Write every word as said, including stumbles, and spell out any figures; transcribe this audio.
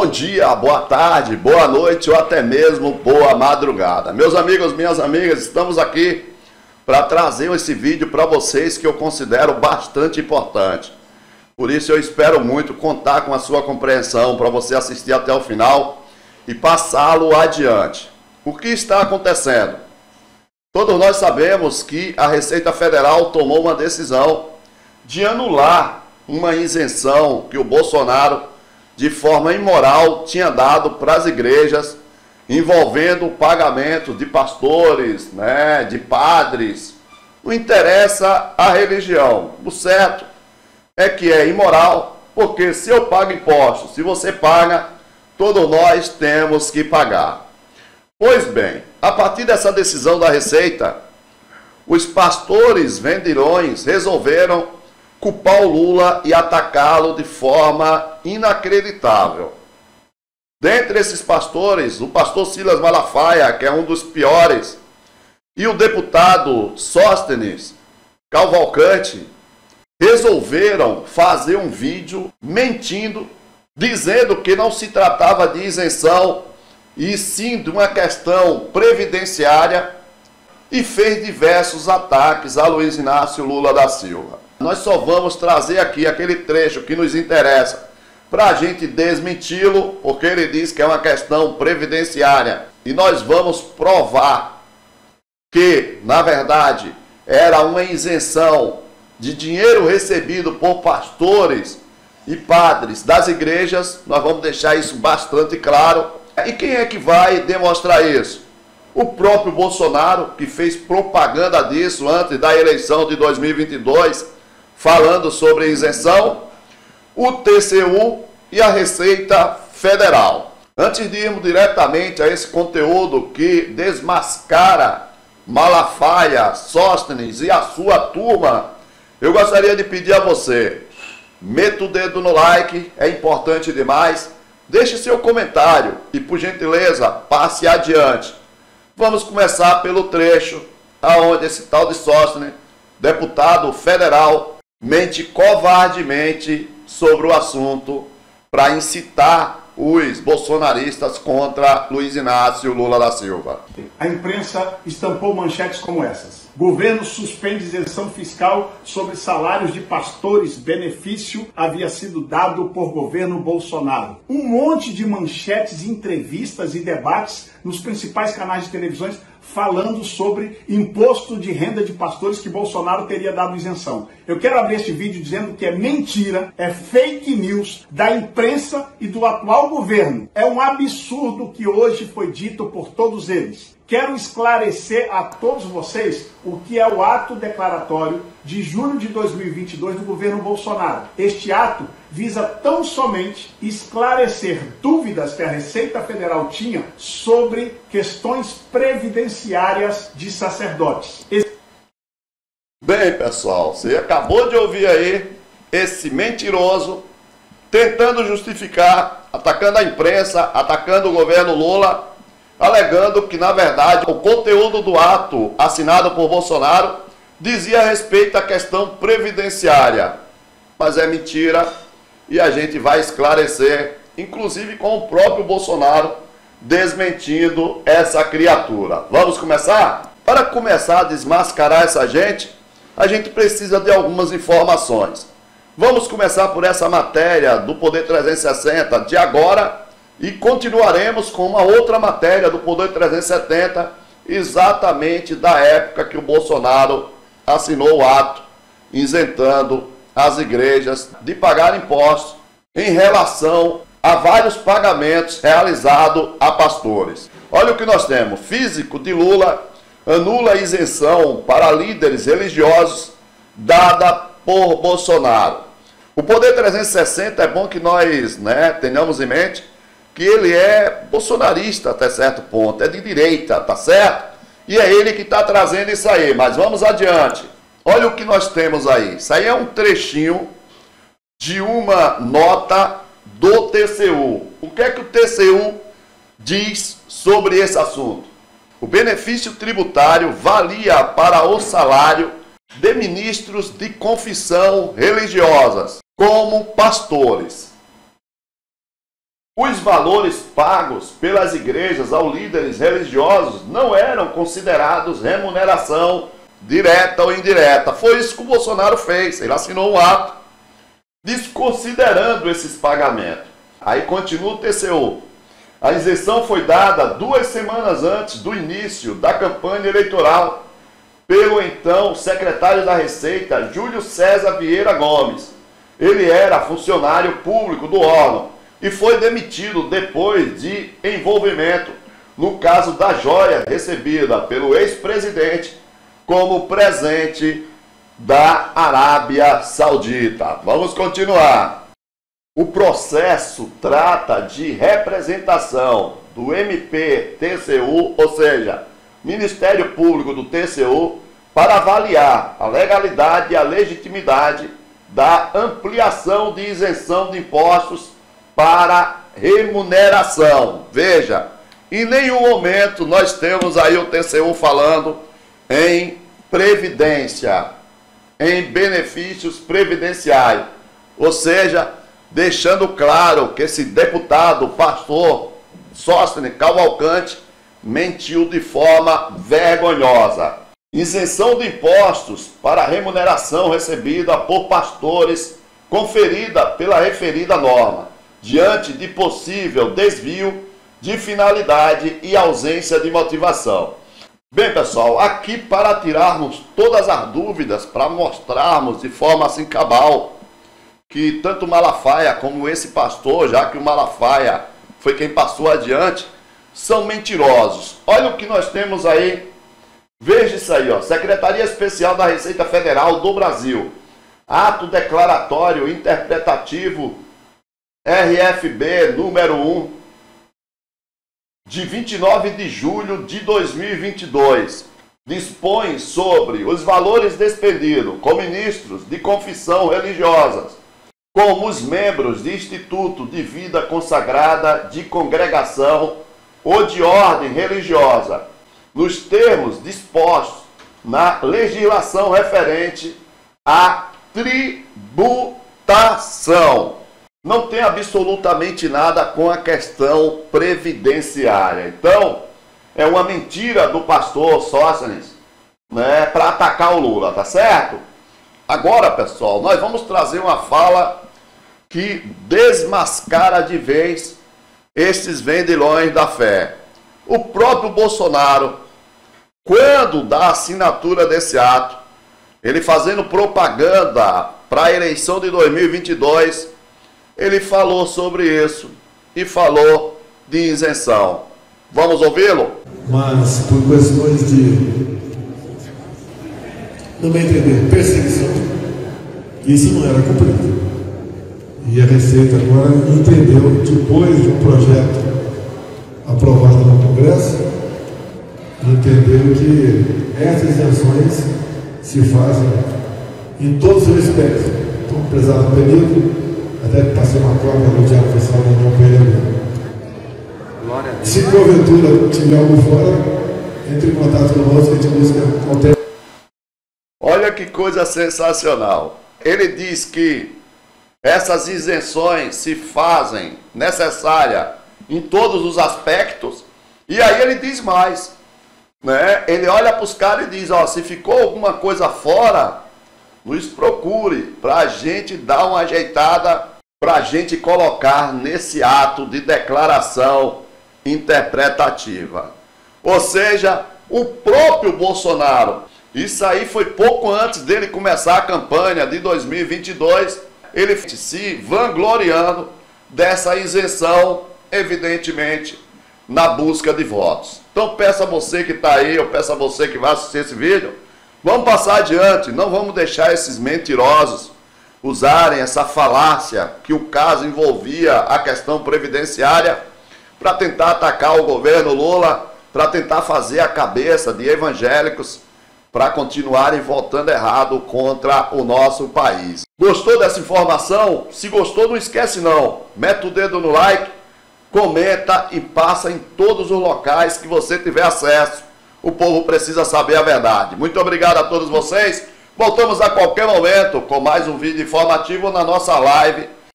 dia, boa tarde, boa noite ou até mesmo boa madrugada. Meus amigos, minhas amigas, estamos aqui para trazer esse vídeo para vocês que eu considero bastante importante. Por isso eu espero muito contar com a sua compreensão para você assistir até o final e passá-lo adiante. O que está acontecendo? Todos nós sabemos que a Receita Federal tomou uma decisão de anular uma isenção que o Bolsonaro, de forma imoral, tinha dado para as igrejas, envolvendo o pagamento de pastores, né, de padres. Não interessa a religião. O certo é que é imoral, porque se eu pago impostos, se você paga, todos nós temos que pagar. Pois bem, a partir dessa decisão da Receita, os pastores vendilhões resolveram culpar o Lula e atacá-lo de forma inacreditável. Dentre esses pastores, o pastor Silas Malafaia, que é um dos piores, e o deputado Sóstenes Cavalcante, resolveram fazer um vídeo mentindo, dizendo que não se tratava de isenção, e sim de uma questão previdenciária, e fez diversos ataques a Luiz Inácio Lula da Silva. Nós só vamos trazer aqui aquele trecho que nos interessa para a gente desmenti-lo, porque ele diz que é uma questão previdenciária. E nós vamos provar que, na verdade, era uma isenção de dinheiro recebido por pastores e padres das igrejas. Nós vamos deixar isso bastante claro. E quem é que vai demonstrar isso? O próprio Bolsonaro, que fez propaganda disso antes da eleição de dois mil e vinte e dois, falando sobre isenção, o T C U e a Receita Federal. Antes de irmos diretamente a esse conteúdo que desmascara Malafaia, Sóstenes e a sua turma, eu gostaria de pedir a você, meta o dedo no like, é importante demais, deixe seu comentário e, por gentileza, passe adiante. Vamos começar pelo trecho aonde esse tal de Sóstenes, deputado federal, mente covardemente sobre o assunto para incitar os bolsonaristas contra Luiz Inácio Lula da Silva. A imprensa estampou manchetes como essas. Governo suspende isenção fiscal sobre salários de pastores. Benefício havia sido dado por governo Bolsonaro. Um monte de manchetes, entrevistas e debates nos principais canais de televisões falando sobre imposto de renda de pastores que Bolsonaro teria dado isenção. Eu quero abrir este vídeo dizendo que é mentira, é fake news da imprensa e do atual governo. É um absurdo que hoje foi dito por todos eles. Quero esclarecer a todos vocês o que é o ato declaratório de julho de dois mil e vinte e dois do governo Bolsonaro. Este ato visa tão somente esclarecer dúvidas que a Receita Federal tinha sobre questões previdenciárias de sacerdotes. Bem, pessoal, você acabou de ouvir aí esse mentiroso tentando justificar, atacando a imprensa, atacando o governo Lula, alegando que, na verdade, o conteúdo do ato assinado por Bolsonaro dizia respeito à questão previdenciária. Mas é mentira e a gente vai esclarecer, inclusive com o próprio Bolsonaro desmentindo essa criatura. Vamos começar? Para começar a desmascarar essa gente, a gente precisa de algumas informações. Vamos começar por essa matéria do Poder trezentos e sessenta de agora, e continuaremos com uma outra matéria do Poder trezentos e setenta, exatamente da época que o Bolsonaro assinou o ato isentando as igrejas de pagar impostos em relação a vários pagamentos realizados a pastores. Olha o que nós temos. Físico de Lula anula a isenção para líderes religiosos dada por Bolsonaro. O Poder trezentos e sessenta, é bom que nós, né, tenhamos em mente que ele é bolsonarista até certo ponto, é de direita, tá certo? E é ele que está trazendo isso aí, mas vamos adiante. Olha o que nós temos aí. Isso aí é um trechinho de uma nota do T C U. O que é que o T C U diz sobre esse assunto? O benefício tributário valia para o salário de ministros de confissão religiosas, como pastores. Os valores pagos pelas igrejas aos líderes religiosos não eram considerados remuneração direta ou indireta. Foi isso que o Bolsonaro fez. Ele assinou um ato desconsiderando esses pagamentos. Aí continua o T C U. A isenção foi dada duas semanas antes do início da campanha eleitoral pelo então secretário da Receita, Júlio César Vieira Gomes. Ele era funcionário público do órgão e foi demitido depois de envolvimento no caso da joia recebida pelo ex-presidente como presente da Arábia Saudita. Vamos continuar. O processo trata de representação do M P T C U, ou seja, Ministério Público do T C U, para avaliar a legalidade e a legitimidade da ampliação de isenção de impostos para remuneração. Veja, em nenhum momento nós temos aí o T C U falando em previdência, em benefícios previdenciários, ou seja, deixando claro que esse deputado, pastor Sóstenes Cavalcante, mentiu de forma vergonhosa. Isenção de impostos para remuneração recebida por pastores conferida pela referida norma, diante de possível desvio de finalidade e ausência de motivação. Bem, pessoal, aqui para tirarmos todas as dúvidas, para mostrarmos de forma assim cabal que tanto Malafaia como esse pastor, já que o Malafaia foi quem passou adiante, são mentirosos. Olha o que nós temos aí. Veja isso aí, ó. Secretaria Especial da Receita Federal do Brasil. Ato declaratório interpretativo R F B número um, de vinte e nove de julho de dois mil e vinte e dois. Dispõe sobre os valores despendidos com ministros de confissão religiosas, como os membros de instituto de vida consagrada, de congregação ou de ordem religiosa, nos termos dispostos na legislação referente à tributação. Não tem absolutamente nada com a questão previdenciária. Então, é uma mentira do pastor Sóstenes, né, para atacar o Lula, tá certo? Agora, pessoal, nós vamos trazer uma fala que desmascara de vez esses vendilhões da fé. O próprio Bolsonaro, quando da assinatura desse ato, ele fazendo propaganda para a eleição de dois mil e vinte e dois, ele falou sobre isso e falou de isenção. Vamos ouvi-lo? Mas por questões de, não me entender, perseguição, isso não era cumprido. E a Receita agora entendeu, depois de um projeto aprovado no Congresso, entendeu que essas isenções se fazem em todos os aspectos. Então, prezado período, até passei uma cópia no Diário Oficial da União Pereira. Se porventura tiver algo fora, entre em contato conosco, a gente busca alternativa. Olha que coisa sensacional. Ele diz que essas isenções se fazem necessárias em todos os aspectos, e aí ele diz mais, né? Ele olha para os caras e diz, ó, se ficou alguma coisa fora, nos procure, para a gente dar uma ajeitada, para a gente colocar nesse ato de declaração interpretativa. Ou seja, o próprio Bolsonaro, isso aí foi pouco antes dele começar a campanha de dois mil e vinte e dois, ele se vangloriando dessa isenção, evidentemente, na busca de votos. Então peço a você que está aí, eu peço a você que vai assistir esse vídeo, vamos passar adiante, não vamos deixar esses mentirosos usarem essa falácia que o caso envolvia a questão previdenciária para tentar atacar o governo Lula, para tentar fazer a cabeça de evangélicos para continuarem votando errado contra o nosso país. Gostou dessa informação? Se gostou, não esquece não. Mete o dedo no like, comenta e passa em todos os locais que você tiver acesso. O povo precisa saber a verdade. Muito obrigado a todos vocês. Voltamos a qualquer momento com mais um vídeo informativo na nossa live